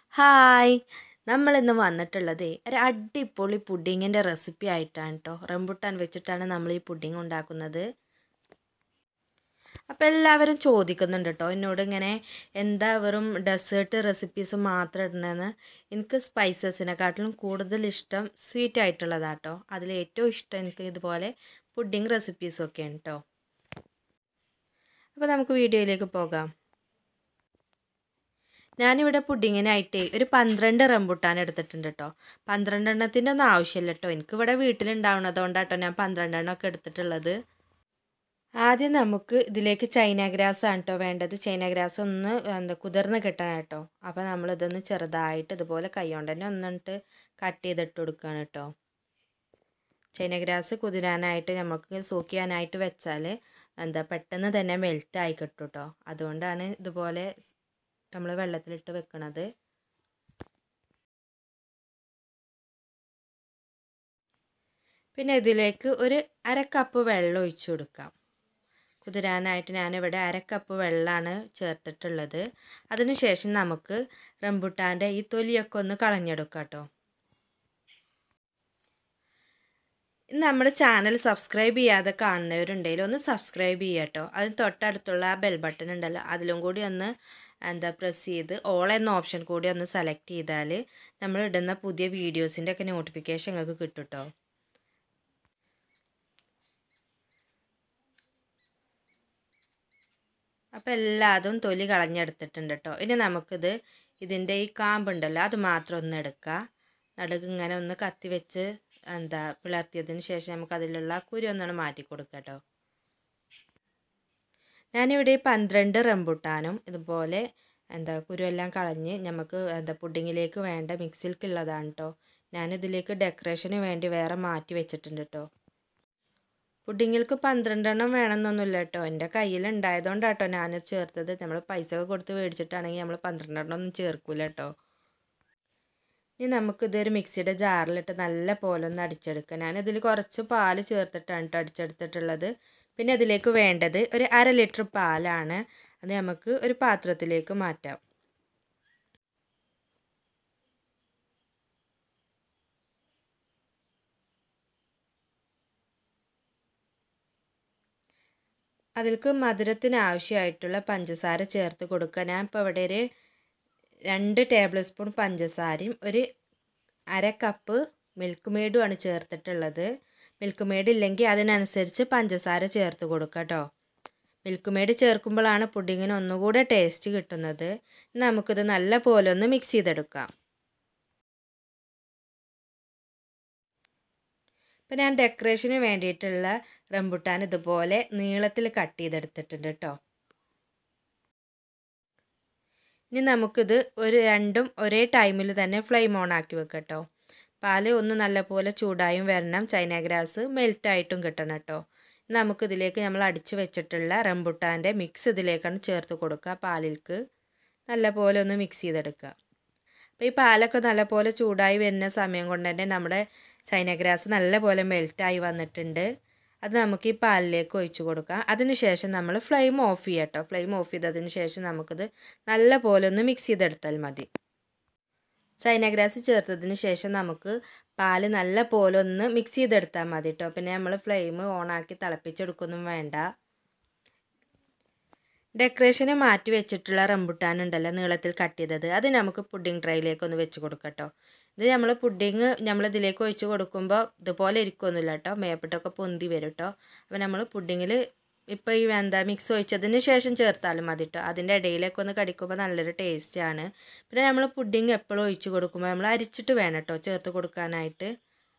Hi നമ്മളിന്ന് വന്നിട്ടുള്ളത് ഒരു അടിപൊളി പുഡിങ്ങിൻ്റെ റെസിപ്പി ആയിട്ടാണ് കേട്ടോ. റംബുട്ടാൻ വെച്ചിട്ടാണ് നമ്മൾ ഈ പുഡിങ് ഉണ്ടാക്കുന്നത്. അപ്പോൾ എല്ലാവരും ചോദിക്കുന്നുണ്ട് കേട്ടോ എന്നോട് ഇങ്ങനെ എന്താ വെറും ഡെസേർട്ട് റെസിപ്പീസ് മാത്രം ഇടണമെന്ന്. എനിക്ക് സ്പൈസസിനെക്കാട്ടിലും കൂടുതൽ ഇഷ്ടം സ്വീറ്റ് ആയിട്ടുള്ളതാട്ടോ. അതിലേറ്റവും ഇഷ്ടം എനിക്ക് ഇതുപോലെ പുഡിങ് റെസിപ്പീസൊക്കെയാണ് കേട്ടോ. അപ്പോൾ നമുക്ക് വീഡിയോയിലേക്ക് പോകാം. ഞാനിവിടെ പുഡിങ്ങിനായിട്ട് ഒരു 12 റംബുട്ടാൻ എടുത്തിട്ടുണ്ട് കേട്ടോ. 12 എണ്ണത്തിൻ്റെ ഒന്നും ആവശ്യമില്ല കേട്ടോ. എനിക്കിവിടെ വീട്ടിലുണ്ടാവുന്നതുകൊണ്ടാട്ടോ ഞാൻ 12 എണ്ണമൊക്കെ എടുത്തിട്ടുള്ളത്. ആദ്യം നമുക്ക് ഇതിലേക്ക് ചൈന ഗ്രാസ് ആണ് കേട്ടോ വേണ്ടത്. ചൈന ഗ്രാസ് ഒന്ന് കുതിർന്ന് കിട്ടണം കേട്ടോ. അപ്പോൾ നമ്മളിതൊന്ന് ചെറുതായിട്ട് ഇതുപോലെ കൈകൊണ്ട് തന്നെ ഒന്നിട്ട് കട്ട് ചെയ്തിട്ട് കൊടുക്കുകയാണ് കേട്ടോ. ചൈന ഗ്രാസ് കുതിരാനായിട്ട് നമുക്ക് സോക്ക് ചെയ്യാനായിട്ട് വെച്ചാൽ പെട്ടെന്ന് തന്നെ മെൽറ്റ് ആയി കിട്ടും കേട്ടോ. അതുകൊണ്ടാണ് ഇതുപോലെ നമ്മൾ വെള്ളത്തിലിട്ട് വെക്കണത്. പിന്നെ ഇതിലേക്ക് ഒരു 1/2 കപ്പ് വെള്ളം ഒഴിച്ചു കൊടുക്കാം. കുതിരാനായിട്ട് ഞാനിവിടെ 1/2 കപ്പ് വെള്ളമാണ് ചേർത്തിട്ടുള്ളത്. അതിനുശേഷം നമുക്ക് റംബുട്ടാൻ്റെ ഈ തൊലിയൊക്കെ ഒന്ന് കളഞ്ഞെടുക്കാം കേട്ടോ. നമ്മുടെ ചാനൽ സബ്സ്ക്രൈബ് ചെയ്യാതെ കാണുന്നവരുണ്ടെങ്കിൽ ഒന്ന് സബ്സ്ക്രൈബ് ചെയ്യുക കേട്ടോ. അതിന് തൊട്ടടുത്തുള്ള ആ ബെൽ ബട്ടൺ ഉണ്ടല്ലോ, അതിലും കൂടി ഒന്ന് പ്രസ് ചെയ്ത് ഓൾ എന്ന ഓപ്ഷൻ കൂടി ഒന്ന് സെലക്ട് ചെയ്താൽ നമ്മൾ ഇടുന്ന പുതിയ വീഡിയോസിൻ്റെ ഒക്കെ നോട്ടിഫിക്കേഷൻ നിങ്ങൾക്ക് കിട്ടും കേട്ടോ. അപ്പോൾ എല്ലാതും തൊലി കളഞ്ഞെടുത്തിട്ടുണ്ട് കേട്ടോ. ഇനി നമുക്കിത് ഇതിൻ്റെ ഈ കാമ്പുണ്ടല്ലോ അത് മാത്രം ഒന്ന് എടുക്കുക. നടുക്ക് ഇങ്ങനെ ഒന്ന് കത്തി വെച്ച് പിളർത്തിയതിന് ശേഷം നമുക്കതിലുള്ള കുരു ഒന്നാണ് മാറ്റി കൊടുക്കുക കേട്ടോ. ഞാനിവിടെ 12 റംബുട്ടാനും ഇതുപോലെ കുരുവെല്ലാം കളഞ്ഞ് നമുക്ക് പുഡിങ്ങിലേക്ക് വേണ്ട മിക്സിൽക്കുള്ളതാണ് കേട്ടോ. ഞാനിതിലേക്ക് ഡെക്കറേഷന് വേണ്ടി വേറെ മാറ്റി വെച്ചിട്ടുണ്ട് കേട്ടോ. പുഡിങ്ങിൽക്ക് 12 എണ്ണം വേണമെന്നൊന്നുമില്ല കേട്ടോ. എൻ്റെ കയ്യിലുണ്ടായതുകൊണ്ടാണ് കേട്ടോ ഞാൻ ചേർത്തത്. നമ്മൾ പൈസ ഒക്കെ കൊടുത്ത് മേടിച്ചിട്ടാണെങ്കിൽ നമ്മൾ 12 എണ്ണം ഒന്നും ചേർക്കില്ല കേട്ടോ. ഇനി നമുക്കിതൊരു മിക്സിയുടെ ജാറിലിട്ട് നല്ല പോലെ ഒന്ന് അടിച്ചെടുക്കാം. ഞാനിതിൽ കുറച്ച് പാൽ ചേർത്തിട്ടാണ് കേട്ടോ അടിച്ചെടുത്തിട്ടുള്ളത്. പിന്നെ അതിലേക്ക് വേണ്ടത് ഒരു 1/2 ലിറ്റർ പാലാണ്. അത് നമുക്ക് ഒരു പാത്രത്തിലേക്ക് മാറ്റാം. അതിലേക്ക് മധുരത്തിന് ആവശ്യമായിട്ടുള്ള പഞ്ചസാര ചേർത്ത് കൊടുക്കുക. ഞാൻ ഇപ്പോൾ ഇവിടെ ഒരു 2 ടേബിൾ സ്പൂൺ പഞ്ചസാരയും ഒരു 1/2 കപ്പ് മിൽക്ക് മെയ്ഡുമാണ് ചേർത്തിട്ടുള്ളത്. മിൽക്ക് മെയ്ഡ് ഇല്ലെങ്കിൽ അതിനനുസരിച്ച് പഞ്ചസാര ചേർത്ത് കൊടുക്കുക കേട്ടോ. മിൽക്ക് മെയ്ഡ് ചേർക്കുമ്പോഴാണ് പുഡിങ്ങിന് ഒന്നുകൂടെ ടേസ്റ്റ് കിട്ടുന്നത്. നമുക്കിത് നല്ല പോലെ ഒന്ന് മിക്സ് ചെയ്തെടുക്കാം. ഇപ്പം ഞാൻ ഡെക്കറേഷന് വേണ്ടിയിട്ടുള്ള റംബുട്ടാൻ ഇതുപോലെ നീളത്തിൽ കട്ട് ചെയ്തെടുത്തിട്ടുണ്ട് കേട്ടോ. ഇനി നമുക്കിത് രണ്ടും ഒരേ ടൈമിൽ തന്നെ ഫ്ലെയിം ഓൺ ആക്കി വെക്കാം കേട്ടോ. പാല് ഒന്ന് നല്ലപോലെ ചൂടായും വരണം, ചൈന ഗ്രാസ് മെൽറ്റായിട്ടും കിട്ടണം കേട്ടോ. നമുക്കിതിലേക്ക് നമ്മൾ അടിച്ച് വെച്ചിട്ടുള്ള റംബുട്ടാൻ്റെ മിക്സ് ഇതിലേക്കാണ് ചേർത്ത് കൊടുക്കുക. പാലിലേക്ക് നല്ലപോലെ ഒന്ന് മിക്സ് ചെയ്തെടുക്കുക. അപ്പോൾ ഈ പാലൊക്കെ നല്ലപോലെ ചൂടായി വരുന്ന സമയം കൊണ്ട് തന്നെ നമ്മുടെ ചൈന ഗ്രാസ് നല്ലപോലെ മെൽറ്റായി വന്നിട്ടുണ്ട്. അത് നമുക്ക് ഈ പാലിലേക്ക് ഒഴിച്ചു കൊടുക്കാം. അതിനുശേഷം നമ്മൾ ഫ്ലെയിം ഓഫ് ചെയ്യാം കേട്ടോ. ഫ്ലെയിം ഓഫ് ചെയ്തതിന് ശേഷം നമുക്കിത് നല്ല പോലെ ഒന്ന് മിക്സ് ചെയ്തെടുത്താൽ മതി. ചൈന ഗ്രാസ് ചേർത്തതിന് ശേഷം നമുക്ക് പാല് നല്ല പോലെ ഒന്ന് മിക്സ് ചെയ്തെടുത്താൽ മതി കേട്ടോ. പിന്നെ നമ്മൾ ഫ്ലെയിം ഓണാക്കി തിളപ്പിച്ചെടുക്കൊന്നും വേണ്ട. ഡെക്കറേഷന് മാറ്റി വെച്ചിട്ടുള്ള റംബുട്ടാൻ ഉണ്ടല്ലോ നീളത്തിൽ കട്ട് ചെയ്തത്, അത് നമുക്ക് പുഡിംഗ് ട്രേയിലേക്ക് ഒന്ന് വെച്ച് കൊടുക്കാം കേട്ടോ. ഇത് നമ്മൾ പുഡിങ് നമ്മളിതിലേക്ക് ഒഴിച്ച് കൊടുക്കുമ്പോൾ ഇതുപോലെ ഇരിക്കുമൊന്നുമില്ല കേട്ടോ, മേപ്പിട്ടൊക്കെ പൊന്തി വരും കേട്ടോ. അപ്പോൾ നമ്മൾ പുഡിങ്ങിൽ ഇപ്പോൾ ഈ മിക്സ് ഒഴിച്ചതിന് ശേഷം ചേർത്താലും മതി കേട്ടോ. അതിൻ്റെ ഇടയിലേക്ക് ഒന്ന് കടിക്കുമ്പോൾ നല്ലൊരു ടേസ്റ്റാണ്. പിന്നെ നമ്മൾ പുഡിങ് എപ്പോഴും ഒഴിച്ച് കൊടുക്കുമ്പോൾ നമ്മൾ അരിച്ചിട്ട് വേണം കേട്ടോ ചേർത്ത് കൊടുക്കാനായിട്ട്.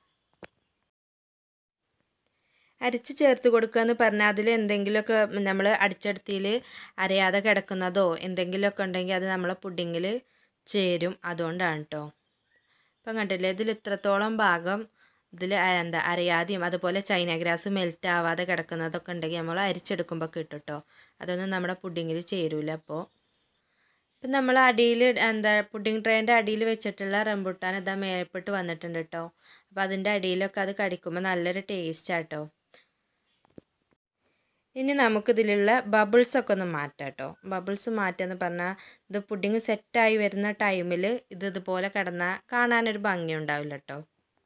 അരിച്ച് ചേർത്ത് കൊടുക്കുക എന്ന് പറഞ്ഞാൽ അതിൽ എന്തെങ്കിലുമൊക്കെ നമ്മൾ അടിച്ചെടുത്തിയിൽ അരയാതെ കിടക്കുന്നതോ എന്തെങ്കിലുമൊക്കെ ഉണ്ടെങ്കിൽ അത് നമ്മളെ പുഡിങ്ങിൽ ചേരും. അതുകൊണ്ടാണ് കേട്ടോ. ഇപ്പം കണ്ടില്ലേ, ഇതിൽ ഇത്രത്തോളം ഭാഗം ഇതിൽ അരയാതെയും അതുപോലെ ചൈന ഗ്രാസ് മെൽറ്റ് ആവാതെ കിടക്കുന്നതൊക്കെ ഉണ്ടെങ്കിൽ നമ്മൾ അരിച്ചെടുക്കുമ്പോൾ കിട്ടും കേട്ടോ. അതൊന്നും നമ്മുടെ പുഡിങ്ങിൽ ചേരൂല. അപ്പോൾ ഇപ്പം നമ്മൾ അടിയിൽ പുഡിങ് ട്രേൻ്റെ അടിയിൽ വെച്ചിട്ടുള്ള റംബുട്ടാൻ ഇതാ മേൽപ്പെട്ട് വന്നിട്ടുണ്ട് കേട്ടോ. അപ്പോൾ അതിൻ്റെ അടിയിലൊക്കെ അത് കടിക്കുമ്പോൾ നല്ലൊരു ടേസ്റ്റാണ് കേട്ടോ. ഇനി നമുക്കിതിലുള്ള ബബിൾസൊക്കെ ഒന്ന് മാറ്റാം കേട്ടോ. ബബിൾസ് മാറ്റുകയെന്ന് പറഞ്ഞാൽ ഇത് പുഡിങ് സെറ്റായി വരുന്ന ടൈമിൽ ഇതുപോലെ കിടന്നാൽ കാണാനൊരു ഭംഗി ഉണ്ടാവില്ല കേട്ടോ.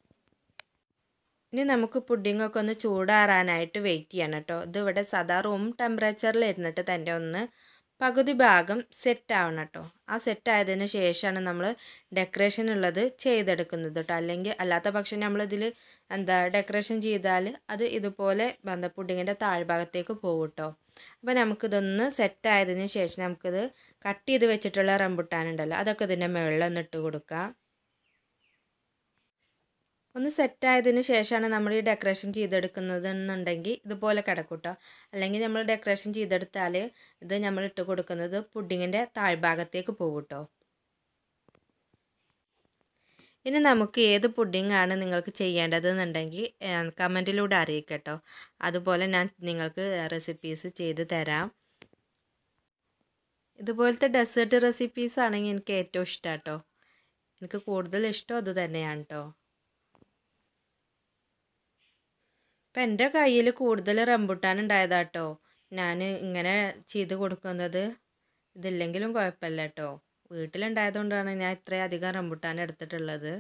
ഇനി നമുക്ക് പുഡിങ്ങൊക്കെ ഒന്ന് ചൂടാറാനായിട്ട് വെയിറ്റ് ചെയ്യണം കേട്ടോ. ഇതിവിടെ സാധാ റൂം ടെമ്പറേച്ചറിൽ ഇരുന്നിട്ട് തന്നെ ഒന്ന് പകുതി ഭാഗം സെറ്റ് ആവണം കേട്ടോ. ആ സെറ്റ് ആയതിന് ശേഷമാണ് നമ്മൾ ഡെക്കറേഷൻ ഉള്ളത് ചെയ്തെടുക്കുന്നത് കേട്ടോ. അല്ലെങ്കിൽ അല്ലാത്ത പക്ഷം നമ്മളിതിൽ ഡെക്കറേഷൻ ചെയ്താൽ അത് ഇതുപോലെ പുഡിങ്ങിൻ്റെ താഴ്ഭാഗത്തേക്ക് പോകും കേട്ടോ. അപ്പോൾ നമുക്കിതൊന്ന് സെറ്റ് ആയതിന് ശേഷം നമുക്കിത് കട്ട് ചെയ്ത് വെച്ചിട്ടുള്ള റംബുട്ടാൻ ഉണ്ടല്ലോ, അതൊക്കെ ഇതിൻ്റെ മുകളിൽ ഒന്ന് ഇട്ട് കൊടുക്കാം. ഒന്ന് സെറ്റായതിന് ശേഷമാണ് നമ്മൾ ഈ ഡെക്കറേഷൻ ചെയ്തെടുക്കുന്നതെന്നുണ്ടെങ്കിൽ ഇതുപോലെ കിടക്കും കേട്ടോ. അല്ലെങ്കിൽ നമ്മൾ ഡെക്കറേഷൻ ചെയ്തെടുത്താൽ ഇത് നമ്മൾ ഇട്ട് കൊടുക്കുന്നത് പുഡിങ്ങിൻ്റെ താഴ്ഭാഗത്തേക്ക് പോകും കേട്ടോ. ഇനി നമുക്ക് ഏത് പുഡിങ്ങാണ് നിങ്ങൾക്ക് ചെയ്യേണ്ടതെന്നുണ്ടെങ്കിൽ കമൻറ്റിലൂടെ അറിയിക്കുക കേട്ടോ. അതുപോലെ ഞാൻ നിങ്ങൾക്ക് റെസിപ്പീസ് ചെയ്ത് തരാം. ഇതുപോലത്തെ ഡെസേർട്ട് റെസിപ്പീസ് ആണെങ്കിൽ എനിക്ക് ഏറ്റവും ഇഷ്ടം കേട്ടോ. എനിക്ക് കൂടുതൽ ഇഷ്ടം അത് തന്നെയാണ് കേട്ടോ. ഇപ്പം എൻ്റെ കയ്യിൽ കൂടുതൽ റംബുട്ടാൻ ഉണ്ടായതാട്ടോ ഞാൻ ഇങ്ങനെ ചെയ്ത് കൊടുക്കുന്നത്. ഇതില്ലെങ്കിലും കുഴപ്പമില്ല കേട്ടോ. വീട്ടിലുണ്ടായതുകൊണ്ടാണ് ഞാൻ ഇത്രയധികം റംബുട്ടാൻ എടുത്തിട്ടുള്ളത്.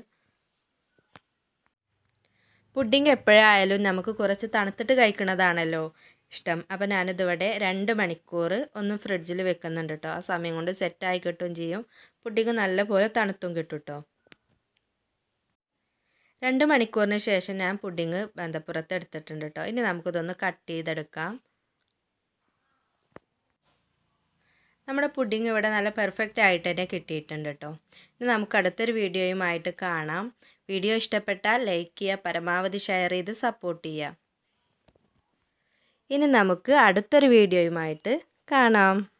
പുഡിങ് എപ്പോഴായാലും നമുക്ക് കുറച്ച് തണുത്തിട്ട് കഴിക്കുന്നതാണല്ലോ ഇഷ്ടം. അപ്പോൾ ഞാനിതിവിടെ 2 മണിക്കൂർ ഒന്ന് ഫ്രിഡ്ജിൽ വെക്കുന്നുണ്ട് കേട്ടോ. ആ സമയം കൊണ്ട് സെറ്റായി കിട്ടുകയും ചെയ്യും. പുഡിങ് നല്ലപോലെ തണുത്തും കിട്ടും കേട്ടോ. 2 മണിക്കൂറിന് ശേഷം ഞാൻ പുഡിങ് പുറത്ത് എടുത്തിട്ടുണ്ട് കേട്ടോ. ഇനി നമുക്കിതൊന്ന് കട്ട് ചെയ്തെടുക്കാം. നമ്മുടെ പുഡിങ് ഇവിടെ നല്ല പെർഫെക്റ്റ് ആയിട്ട് തന്നെ കിട്ടിയിട്ടുണ്ട് കേട്ടോ. ഇനി നമുക്ക് അടുത്തൊരു വീഡിയോയുമായിട്ട് കാണാം. വീഡിയോ ഇഷ്ടപ്പെട്ടാൽ ലൈക്ക് ചെയ്യുക, പരമാവധി ഷെയർ ചെയ്ത് സപ്പോർട്ട് ചെയ്യുക. ഇനി നമുക്ക് അടുത്തൊരു വീഡിയോയുമായിട്ട് കാണാം.